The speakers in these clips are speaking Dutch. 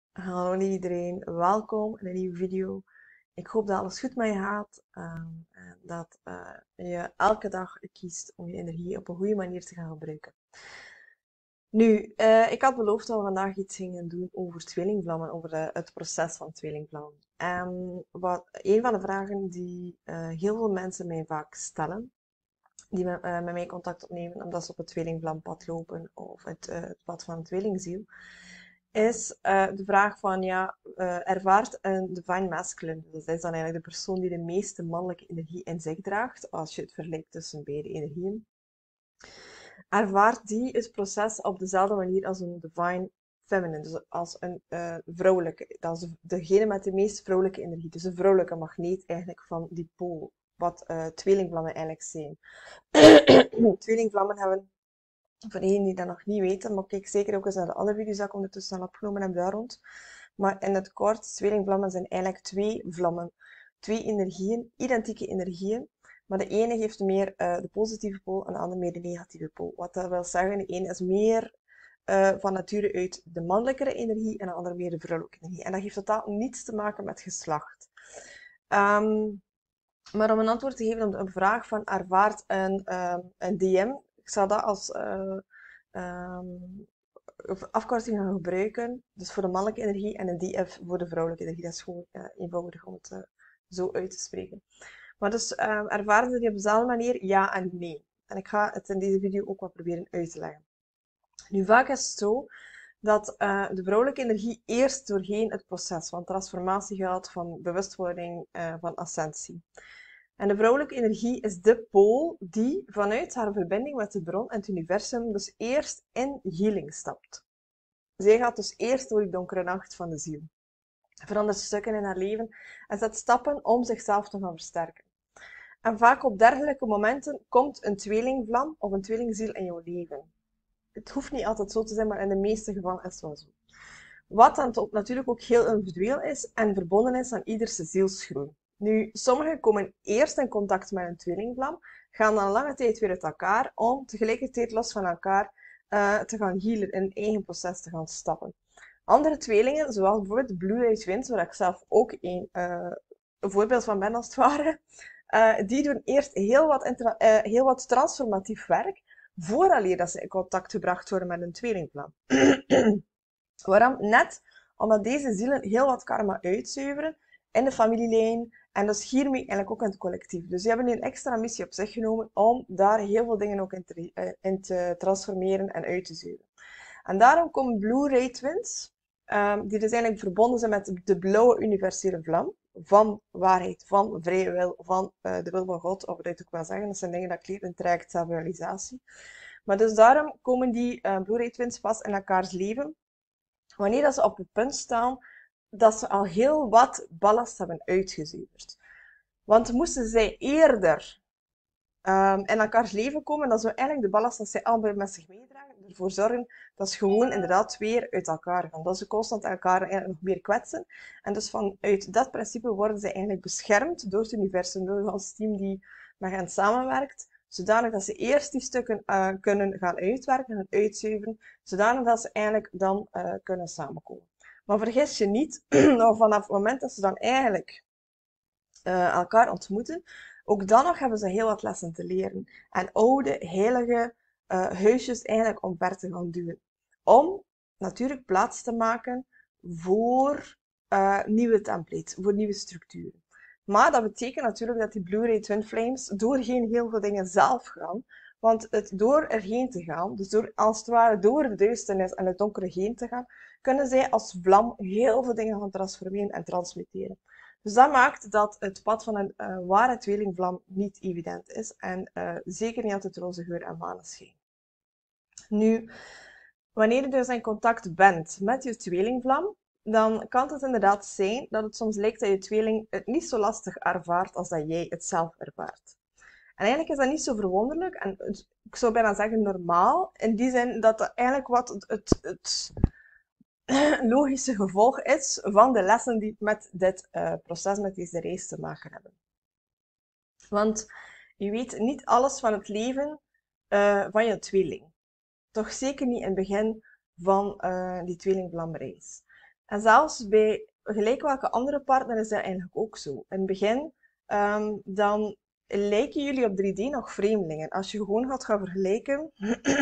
Hallo iedereen, welkom in een nieuwe video. Ik hoop dat alles goed met je gaat en dat je elke dag kiest om je energie op een goede manier te gaan gebruiken. Nu, ik had beloofd dat we vandaag iets gingen doen over tweelingvlammen, over het proces van tweelingvlammen. En een van de vragen die heel veel mensen mij vaak stellen, die met mij contact opnemen omdat ze op het tweelingvlampad lopen of het pad van de tweelingziel, is de vraag van, ja, ervaart een divine masculine, dus dat is dan eigenlijk de persoon die de meeste mannelijke energie in zich draagt, als je het vergelijkt tussen beide energieën, ervaart die het proces op dezelfde manier als een divine feminine, dus als een vrouwelijke, dat is degene met de meest vrouwelijke energie, dus een vrouwelijke magneet eigenlijk van die pool, wat tweelingvlammen eigenlijk zijn. Tweelingvlammen hebben, voor degenen die dat nog niet weten, maar kijk zeker ook eens naar de andere video's die ik ondertussen al opgenomen heb daar rond. Maar in het kort, tweelingvlammen zijn eigenlijk twee vlammen. Twee energieën, identieke energieën. Maar de ene heeft meer de positieve pool en de andere meer de negatieve pool. Wat dat wil zeggen, de ene is meer van nature uit de mannelijkere energie en de andere meer de vrouwelijke energie. En dat heeft totaal niets te maken met geslacht. Maar om een antwoord te geven op een vraag van ervaart een DM, ik zal dat als afkorting gaan gebruiken. Dus voor de mannelijke energie en een DF voor de vrouwelijke energie. Dat is gewoon eenvoudig om het zo uit te spreken. Maar dus ervaren ze die op dezelfde manier? Ja en nee. En ik ga het in deze video ook wat proberen uit te leggen. Nu, vaak is het zo dat de vrouwelijke energie eerst doorheen het proces van transformatie gaat, van bewustwording, van ascensie. En de vrouwelijke energie is de pool die vanuit haar verbinding met de bron en het universum dus eerst in healing stapt. Zij gaat dus eerst door die donkere nacht van de ziel. Verandert stukken in haar leven en zet stappen om zichzelf te gaan versterken. En vaak op dergelijke momenten komt een tweelingvlam of een tweelingziel in jouw leven. Het hoeft niet altijd zo te zijn, maar in de meeste gevallen is het wel zo. Wat dan natuurlijk ook heel individueel is en verbonden is aan ieders zielsgroei. Nu, sommigen komen eerst in contact met een tweelingvlam, gaan dan lange tijd weer uit elkaar om tegelijkertijd los van elkaar te gaan healen, in een eigen proces te gaan stappen. Andere tweelingen, zoals bijvoorbeeld de Blue Age Twins, waar ik zelf ook een voorbeeld van ben als het ware, die doen eerst heel wat transformatief werk, vooraleer dat ze in contact gebracht worden met een tweelingvlam. Waarom? Net omdat deze zielen heel wat karma uitzuiveren in de familielijn en dus hiermee eigenlijk ook in het collectief. Dus die hebben een extra missie op zich genomen om daar heel veel dingen ook in te transformeren en uit te zuiveren. En daarom komen Blue Ray Twins, die dus eigenlijk verbonden zijn met de blauwe universele vlam van waarheid, van vrije wil, van de wil van God, of wat ik ook wel zeggen. Dat zijn dingen dat ik leer in het traject zelfrealisatie. Maar dus daarom komen die Blue Ray Twins pas in elkaars leven wanneer dat ze op het punt staan dat ze al heel wat ballast hebben uitgezuiverd. Want moesten zij eerder in elkaars leven komen, dan zou eigenlijk de ballast dat zij allebei met zich meedragen, ervoor zorgen dat ze gewoon inderdaad weer uit elkaar gaan. Dat ze constant elkaar eigenlijk nog meer kwetsen. En dus vanuit dat principe worden zij eigenlijk beschermd door het universum, door het team die met hen samenwerkt, zodanig dat ze eerst die stukken kunnen gaan uitwerken en uitzuiveren, zodanig dat ze eigenlijk dan kunnen samenkomen. Maar vergis je niet, vanaf het moment dat ze dan eigenlijk elkaar ontmoeten, ook dan nog hebben ze heel wat lessen te leren. En oude, heilige huisjes eigenlijk omver te gaan duwen. Om natuurlijk plaats te maken voor nieuwe templates, voor nieuwe structuren. Maar dat betekent natuurlijk dat die Blu-ray Twin Flames doorheen heel veel dingen zelf gaan. Want het door erheen te gaan, dus door, als het ware door de duisternis en het donkere heen te gaan, kunnen zij als vlam heel veel dingen gaan transformeren en transmuteren. Dus dat maakt dat het pad van een ware tweelingvlam niet evident is en zeker niet altijd roze geur en maneschijn. Nu, wanneer je dus in contact bent met je tweelingvlam, dan kan het inderdaad zijn dat het soms lijkt dat je tweeling het niet zo lastig ervaart als dat jij het zelf ervaart. En eigenlijk is dat niet zo verwonderlijk en ik zou bijna zeggen normaal, in die zin dat dat eigenlijk wat het logische gevolg is van de lessen die met dit proces, met deze reis te maken hebben. Want je weet niet alles van het leven van je tweeling. Toch zeker niet in het begin van die tweelingvlamreis. En zelfs bij gelijk welke andere partner is dat eigenlijk ook zo. In het begin, dan lijken jullie op 3D nog vreemdelingen. Als je gewoon gaat gaan vergelijken,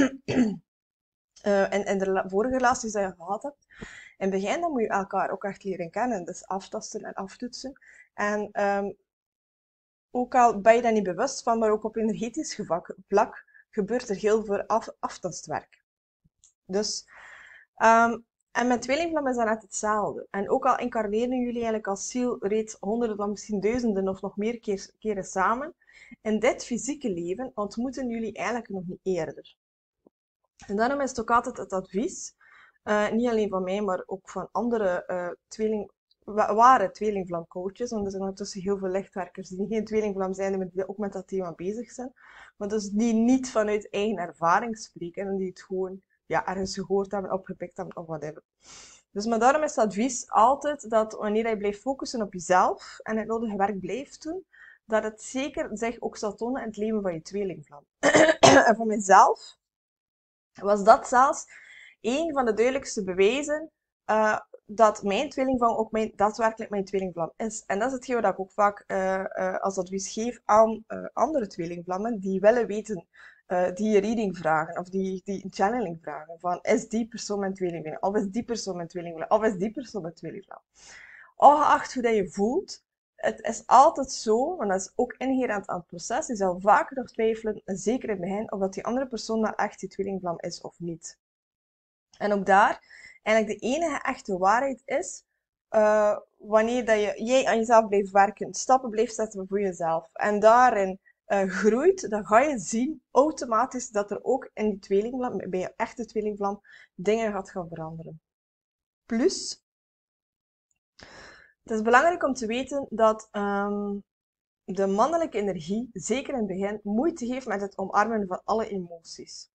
in de vorige relaties die je gehad hebt, in het begin dan moet je elkaar ook echt leren kennen. Dus aftasten en aftoetsen. En ook al ben je daar niet bewust van, maar ook op energetisch vlak gebeurt er heel veel aftastwerk. Dus, en met tweelingvlam is dat net hetzelfde. En ook al incarneren jullie eigenlijk als ziel reeds honderden, dan misschien duizenden of nog meer keren samen, in dit fysieke leven ontmoeten jullie eigenlijk nog niet eerder. En daarom is het ook altijd het advies, niet alleen van mij, maar ook van andere ware tweelingvlamcoaches, want er zijn ondertussen heel veel lichtwerkers die geen tweelingvlam zijn, maar die ook met dat thema bezig zijn. Maar dus die niet vanuit eigen ervaring spreken en die het gewoon ergens gehoord hebben, opgepikt hebben of whatever. Dus maar daarom is het advies altijd dat wanneer je blijft focussen op jezelf en het nodige werk blijft doen, dat het zeker zich ook zal tonen in het leven van je tweelingvlam. En voor mezelf was dat zelfs een van de duidelijkste bewijzen dat mijn tweelingvlam ook daadwerkelijk mijn tweelingvlam is. En dat is hetgeen wat ik ook vaak als advies geef aan andere tweelingvlammen die willen weten, die een reading vragen of die een channeling vragen. Van, is die persoon mijn tweelingvlam? Of is die persoon mijn tweelingvlam? Of is die persoon mijn tweelingvlam? Ongeacht hoe dat je voelt, het is altijd zo, want dat is ook inherent aan het proces. Je zal vaker nog twijfelen, zeker in het begin, of dat die andere persoon nou echt die tweelingvlam is of niet. En ook daar, eigenlijk de enige echte waarheid is, wanneer dat jij aan jezelf blijft werken, stappen blijft zetten voor jezelf, en daarin groeit, dan ga je zien automatisch dat er ook in die tweelingvlam, bij je echte tweelingvlam, dingen gaat gaan veranderen. Plus, het is belangrijk om te weten dat de mannelijke energie, zeker in het begin, moeite heeft met het omarmen van alle emoties.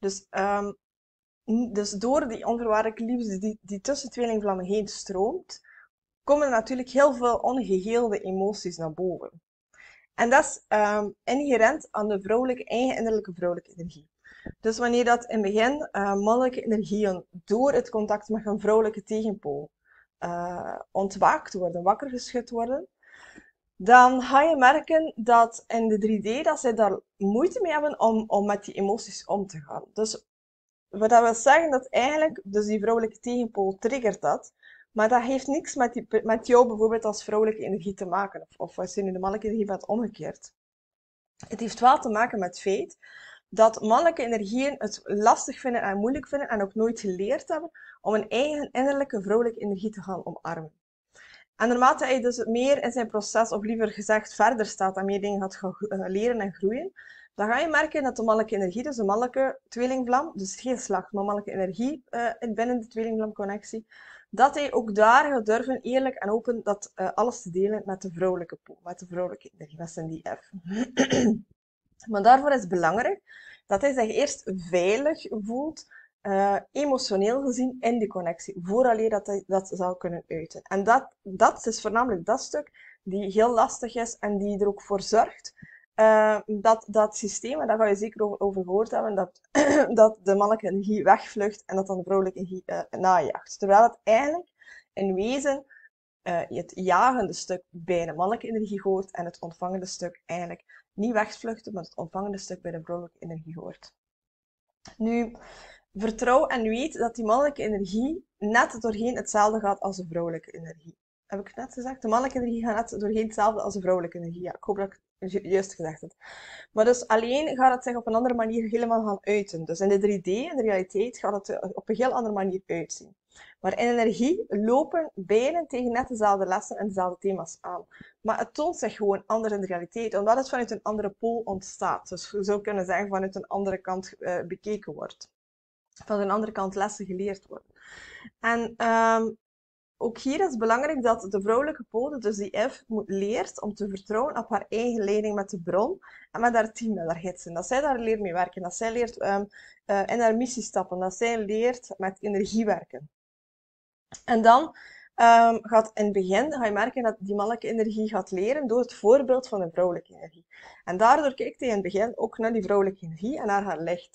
Dus door die onvoorwaardelijke liefde die tussen tweelingvlammen heen stroomt, komen er natuurlijk heel veel ongeheelde emoties naar boven. En dat is inherent aan de eigen innerlijke vrouwelijke energie. Dus wanneer dat in het begin mannelijke energieën door het contact met een vrouwelijke tegenpool ontwaakt worden, wakker geschud worden, dan ga je merken dat in de 3D dat zij daar moeite mee hebben om met die emoties om te gaan. Dus wat dat wil zeggen dat eigenlijk, dus die vrouwelijke tegenpool triggert dat, maar dat heeft niks met jou bijvoorbeeld als vrouwelijke energie te maken, of als je nu de mannelijke energie bent omgekeerd. Het heeft wel te maken met het feit dat mannelijke energieën het lastig vinden en moeilijk vinden en ook nooit geleerd hebben om een eigen innerlijke vrouwelijke energie te gaan omarmen. En naarmate hij dus meer in zijn proces, of liever gezegd verder staat en meer dingen gaat gaan leren en groeien, dan ga je merken dat de mannelijke energie, dus de mannelijke tweelingvlam, dus geen slag, maar mannelijke energie binnen de tweelingvlamconnectie, dat hij ook daar gaat durven eerlijk en open alles te delen met de vrouwelijke pool, met de vrouwelijke energie, met zijn DF. Maar daarvoor is het belangrijk dat hij zich eerst veilig voelt, emotioneel gezien, in die connectie, vooraleer dat hij dat zal kunnen uiten. En dat is voornamelijk dat stuk die heel lastig is en die er ook voor zorgt dat systeem, en daar ga je zeker over gehoord hebben, dat de mannelijke energie wegvlucht en dat dan de vrouwelijke energie najaagt. Terwijl het eigenlijk in wezen het jagende stuk bij de mannelijke energie hoort en het ontvangende stuk eigenlijk niet wegvluchten, maar het ontvangende stuk bij de vrouwelijke energie hoort. Nu, vertrouw en weet dat die mannelijke energie net doorheen hetzelfde gaat als de vrouwelijke energie. Heb ik het net gezegd? De mannelijke energie gaat net doorheen hetzelfde als de vrouwelijke energie. Ja, ik hoop dat ik het juist gezegd heb. Maar dus alleen gaat het zich op een andere manier helemaal gaan uiten. Dus in de 3D, in de realiteit, gaat het op een heel andere manier uitzien. Maar in energie lopen beiden tegen net dezelfde lessen en dezelfde thema's aan. Maar het toont zich gewoon anders in de realiteit, omdat het vanuit een andere pool ontstaat. Dus je zou kunnen zeggen vanuit een andere kant bekeken wordt. Van een andere kant lessen geleerd worden. En ook hier is het belangrijk dat de vrouwelijke pool, dus die F, leert om te vertrouwen op haar eigen leiding met de bron en met haar team, met haar gidsen. Dat zij daar leert mee werken, dat zij leert in haar missie stappen, dat zij leert met energie werken. En dan gaat in het begin ga je merken dat die mannelijke energie gaat leren door het voorbeeld van de vrouwelijke energie. En daardoor kijkt hij in het begin ook naar die vrouwelijke energie en naar haar licht.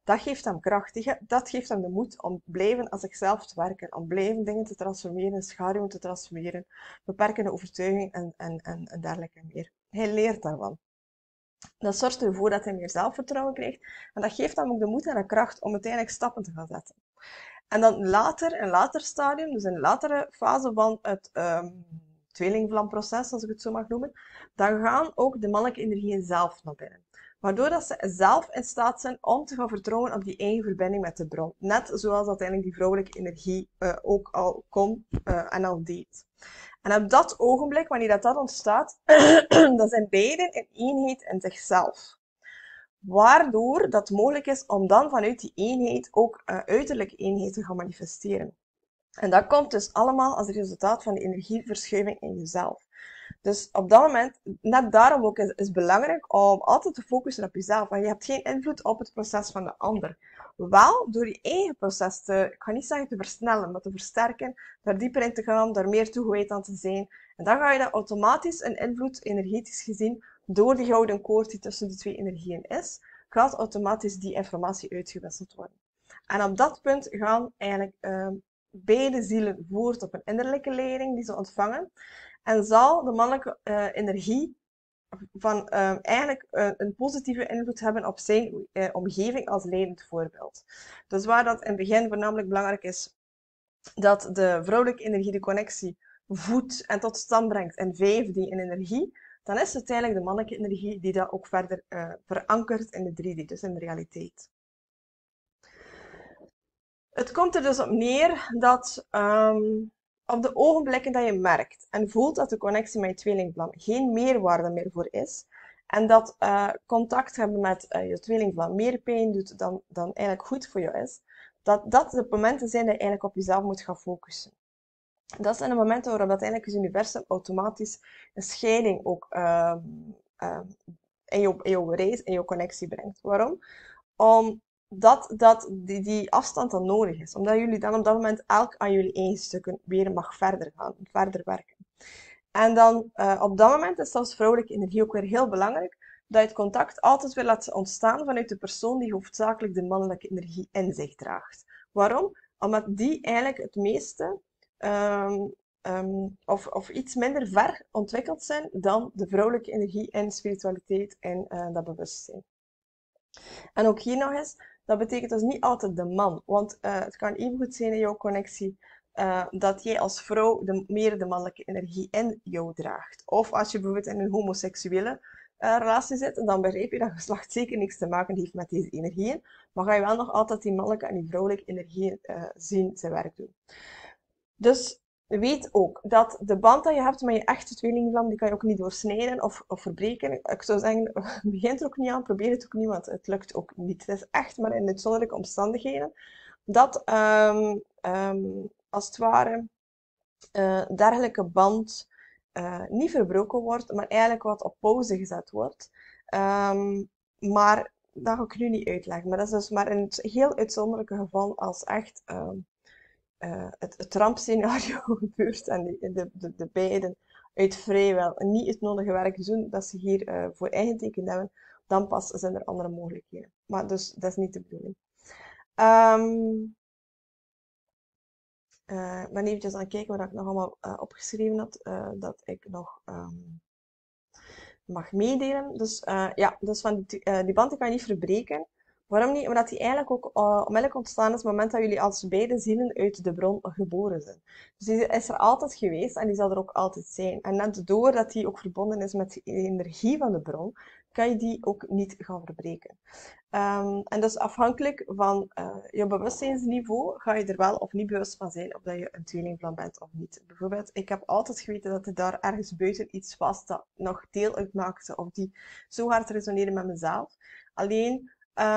Dat geeft hem kracht. Dat geeft hem de moed om blijven aan zichzelf te werken, om blijven dingen te transformeren, schaduwen te transformeren, beperkende overtuiging en dergelijke meer. Hij leert daarvan. Dat zorgt ervoor dat hij meer zelfvertrouwen krijgt en dat geeft hem ook de moed en de kracht om uiteindelijk stappen te gaan zetten. En dan later, een later stadium, dus in een latere fase van het tweelingvlamproces, als ik het zo mag noemen, dan gaan ook de mannelijke energieën zelf naar binnen. Waardoor dat ze zelf in staat zijn om te gaan vertrouwen op die eigen verbinding met de bron. Net zoals uiteindelijk die vrouwelijke energie ook al kon en al deed. En op dat ogenblik, wanneer dat ontstaat, dan zijn beiden een eenheid in zichzelf. Waardoor dat mogelijk is om dan vanuit die eenheid ook uiterlijke eenheid te gaan manifesteren. En dat komt dus allemaal als resultaat van die energieverschuiving in jezelf. Dus op dat moment, net daarom ook is het belangrijk om altijd te focussen op jezelf. Want je hebt geen invloed op het proces van de ander. Wel door je eigen proces ik ga niet zeggen te versnellen, maar te versterken, daar dieper in te gaan, daar meer toegewijd aan te zijn. En dan ga je dat automatisch een invloed, energetisch gezien, door die gouden koord die tussen de twee energieën is, gaat automatisch die informatie uitgewisseld worden. En op dat punt gaan eigenlijk beide zielen voort op een innerlijke leiding die ze ontvangen. En zal de mannelijke energie van eigenlijk een positieve invloed hebben op zijn omgeving als leidend voorbeeld. Dus waar dat in het begin voornamelijk belangrijk is dat de vrouwelijke energie de connectie voedt en tot stand brengt in 5D in energie, dan is het eigenlijk de mannelijke energie die dat ook verder verankert in de 3D, dus in de realiteit. Het komt er dus op neer dat op de ogenblikken dat je merkt en voelt dat de connectie met je tweelingvlam geen meerwaarde meer voor is, en dat contact hebben met je tweelingvlam meer pijn doet dan eigenlijk goed voor jou is, dat de momenten zijn dat je eigenlijk op jezelf moet gaan focussen. Dat zijn de momenten waarop dat eigenlijk het universum automatisch een scheiding ook in jouw reis, in jouw connectie brengt. Waarom? Omdat die afstand dan nodig is. Omdat jullie dan op dat moment elk aan jullie eigen stukken weer mag verder gaan, verder werken. En dan op dat moment is zelfs vrouwelijke energie ook weer heel belangrijk, dat je het contact altijd weer laat ontstaan vanuit de persoon die hoofdzakelijk de mannelijke energie in zich draagt. Waarom? Omdat die eigenlijk het meeste of iets minder ver ontwikkeld zijn dan de vrouwelijke energie en spiritualiteit en dat bewustzijn. En ook hier nog eens, dat betekent dus niet altijd de man, want het kan even goed zijn in jouw connectie dat jij als vrouw meer de mannelijke energie in jou draagt. Of als je bijvoorbeeld in een homoseksuele relatie zit, dan begrijp je dat geslacht zeker niks te maken heeft met deze energieën, maar ga je wel nog altijd die mannelijke en die vrouwelijke energieën zien zijn werk doen. Dus weet ook dat de band dat je hebt met je echte tweelingvlam, die kan je ook niet doorsnijden of verbreken. Ik zou zeggen, begin er ook niet aan, probeer het ook niet, want het lukt ook niet. Het is echt maar in uitzonderlijke omstandigheden dat als het ware dergelijke band niet verbroken wordt, maar eigenlijk wat op pauze gezet wordt. Maar dat ga ik nu niet uitleggen. Maar dat is dus maar in het heel uitzonderlijke geval als echt het rampscenario gebeurt en de beiden uit vrijwel niet het nodige werk doen dat ze hier voor ingetekend hebben, dan pas zijn er andere mogelijkheden. Maar dus, dat is niet de bedoeling. Ik ben eventjes aan het kijken wat ik nog allemaal opgeschreven had, dat ik nog mag meedelen. Dus ja, dus van die band kan je niet verbreken. Waarom niet? Omdat die eigenlijk ook onmiddellijk ontstaan is op het moment dat jullie als beide zielen uit de bron geboren zijn. Dus die is er altijd geweest en die zal er ook altijd zijn. En net doordat die ook verbonden is met de energie van de bron, kan je die ook niet gaan verbreken. En dus afhankelijk van je bewustzijnsniveau ga je er wel of niet bewust van zijn of dat je een tweelingvlam bent of niet. Bijvoorbeeld, ik heb altijd geweten dat er daar ergens buiten iets was dat nog deel uitmaakte of die zo hard resoneerde met mezelf. Alleen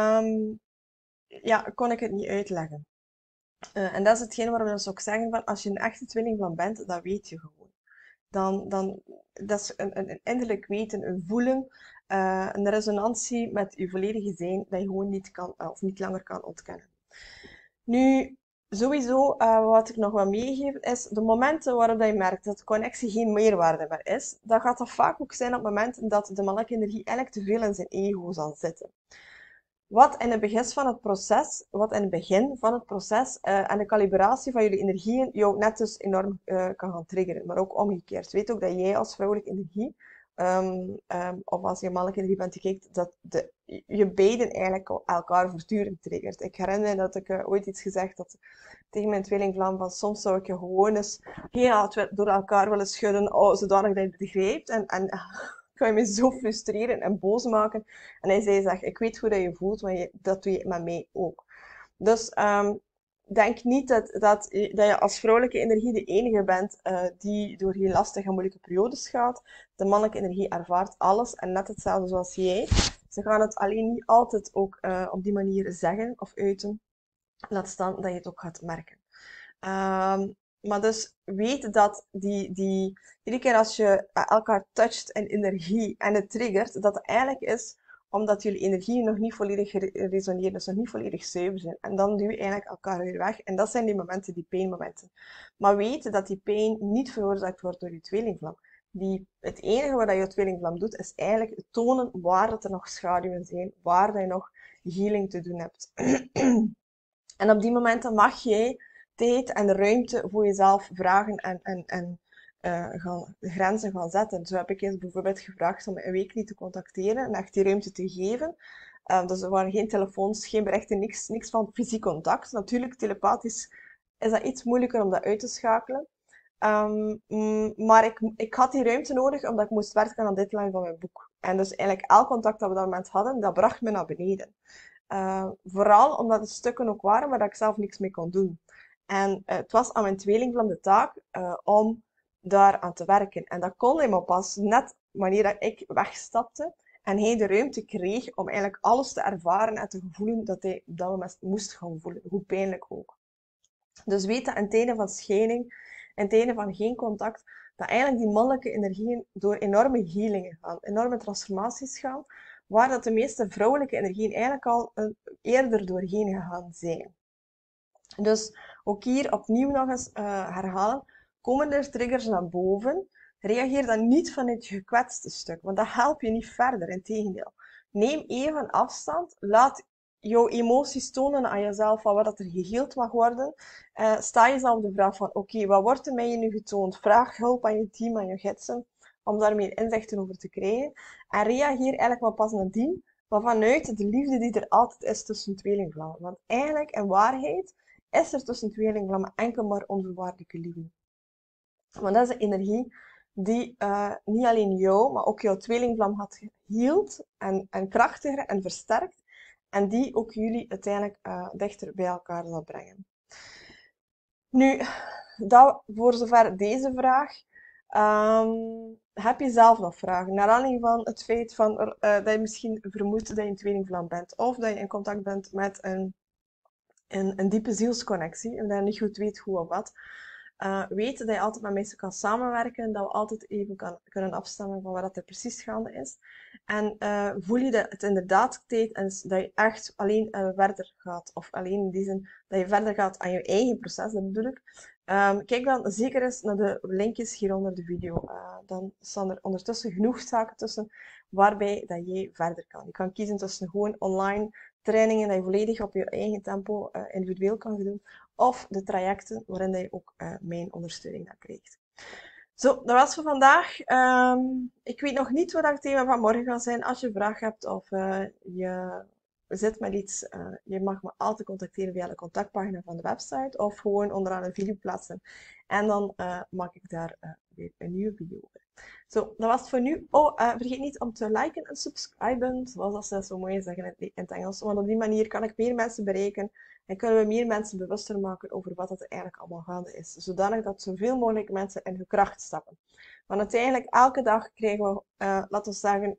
ja, kon ik het niet uitleggen. En dat is hetgeen waarom we dus ook zeggen van als je een echte tweelingvlam bent, dat weet je gewoon. Dan dat is een innerlijk weten, een voelen, een resonantie met je volledige zijn dat je gewoon niet kan of niet langer kan ontkennen. Nu, sowieso, wat ik nog wil meegeven is de momenten waarop je merkt dat de connectie geen meerwaarde meer is, dan gaat dat vaak ook zijn op het moment dat de mannelijke energie eigenlijk te veel in zijn ego zal zitten. wat in het begin van het proces en de calibratie van jullie energieën jou net dus enorm kan gaan triggeren. Maar ook omgekeerd. Weet ook dat jij als vrouwelijke energie, of als je mannelijke energie bent, je kijkt, dat je beiden eigenlijk elkaar voortdurend triggert. Ik herinner me dat ik ooit iets gezegd had tegen mijn tweelingvlam, van soms zou ik je gewoon eens door elkaar willen schudden, zodanig dat je het begrijpt. En kan je me zo frustreren en boos maken. En hij zei, zeg, ik weet hoe dat je voelt, maar dat doe je met mij ook. Dus denk niet dat je als vrouwelijke energie de enige bent die door heel lastige en moeilijke periodes gaat. De mannelijke energie ervaart alles en net hetzelfde zoals jij. Ze gaan het alleen niet altijd ook op die manier zeggen of uiten. Laat staan dat je het ook gaat merken. Maar dus weet dat iedere keer als je elkaar toucht in energie en het triggert, dat het eigenlijk is omdat jullie energieën nog niet volledig resoneren, dus nog niet volledig zuiver zijn. En dan duw je eigenlijk elkaar weer weg. En dat zijn die momenten, die pijnmomenten. Maar weet dat die pijn niet veroorzaakt wordt door je tweelingvlam. Het enige wat je tweelingvlam doet, is eigenlijk tonen waar dat er nog schaduwen zijn, waar dat je nog healing te doen hebt. En op die momenten mag jij tijd en ruimte voor jezelf vragen en grenzen gaan zetten. Zo heb ik eens bijvoorbeeld gevraagd om een week niet te contacteren en echt die ruimte te geven. Dus er waren geen telefoons, geen berichten, niks van fysiek contact. Natuurlijk, telepathisch is dat iets moeilijker om dat uit te schakelen. Maar ik had die ruimte nodig omdat ik moest werken aan de deadline van mijn boek. En dus eigenlijk elk contact dat we op dat moment hadden, dat bracht me naar beneden. Vooral omdat het stukken ook waren waar ik zelf niks mee kon doen. En het was aan mijn tweelingvlam de taak om daar aan te werken. En dat kon hij maar pas net wanneer dat ik wegstapte en hij de ruimte kreeg om eigenlijk alles te ervaren en te voelen dat hij op dat moment moest gaan voelen. Hoe pijnlijk ook. Dus weet dat in tijden van scheiding, in tijden van geen contact, dat eigenlijk die mannelijke energieën door enorme healingen gaan, enorme transformaties gaan, waar dat de meeste vrouwelijke energieën eigenlijk al eerder doorheen gegaan zijn. Dus ook hier opnieuw nog eens herhalen, komen er triggers naar boven, reageer dan niet vanuit je gekwetste stuk, want dat helpt je niet verder, integendeel. Neem even afstand, laat jouw emoties tonen aan jezelf van wat er geheeld mag worden. Sta jezelf de vraag van, oké, wat wordt er mij nu getoond? Vraag hulp aan je team, aan je gidsen, om daar meer inzichten over te krijgen. En reageer eigenlijk maar pas nadien, maar vanuit de liefde die er altijd is tussen tweelingvlammen. Want eigenlijk, in waarheid, is er tussen tweelingvlammen enkel maar onvoorwaardelijke liefde. Want dat is een energie die niet alleen jou, maar ook jouw tweelingvlam had geheeld en krachtiger en versterkt. En die ook jullie uiteindelijk dichter bij elkaar zal brengen. Nu, dat voor zover deze vraag. Heb je zelf nog vragen? Naar aanleiding van het feit dat je misschien vermoedt dat je een tweelingvlam bent. Of dat je in contact bent met een diepe zielsconnectie. En dat je niet goed weet hoe of wat. Weet dat je altijd met mensen kan samenwerken. Dat we altijd even kunnen afstemmen van wat er precies gaande is. En voel je dat het inderdaad tijd is dat je echt alleen verder gaat. Of alleen in die zin dat je verder gaat aan je eigen proces, dat bedoel ik. Kijk dan zeker eens naar de linkjes hieronder de video. Dan staan er ondertussen genoeg zaken tussen waarbij dat jij verder kan. Je kan kiezen tussen gewoon online trainingen dat je volledig op je eigen tempo individueel kan doen. Of de trajecten waarin je ook mijn ondersteuning dan krijgt. Zo, dat was voor vandaag. Ik weet nog niet wat het thema van morgen gaat zijn. Als je een vraag hebt of je zit met iets, je mag me altijd contacteren via de contactpagina van de website of gewoon onderaan een video plaatsen. En dan maak ik daar weer een nieuwe video over. Zo, dat was het voor nu. Vergeet niet om te liken en subscriben, zoals ze zo mooi zeggen in het Engels. Want op die manier kan ik meer mensen bereiken en kunnen we meer mensen bewuster maken over wat het eigenlijk allemaal gaande is. Zodanig dat zoveel mogelijk mensen in hun kracht stappen. Want uiteindelijk, elke dag krijgen we, laten we zeggen,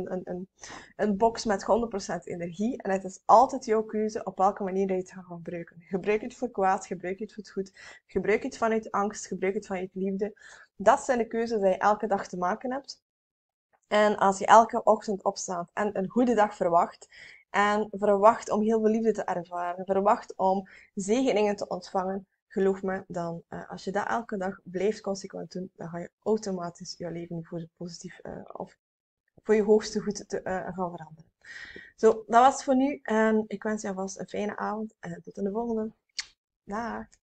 een box met 100% energie. En het is altijd jouw keuze op welke manier je het gaat gebruiken. Gebruik het voor kwaad, gebruik het voor het goed. Gebruik het vanuit angst, gebruik het vanuit liefde. Dat zijn de keuzes die je elke dag te maken hebt. En als je elke ochtend opstaat en een goede dag verwacht, en verwacht om heel veel liefde te ervaren, verwacht om zegeningen te ontvangen, geloof me, dan als je dat elke dag blijft consequent doen, dan ga je automatisch je leven voor positief of voor je hoogste goed gaan veranderen. Zo, dat was het voor nu. En ik wens je alvast een fijne avond en tot in de volgende. Dag!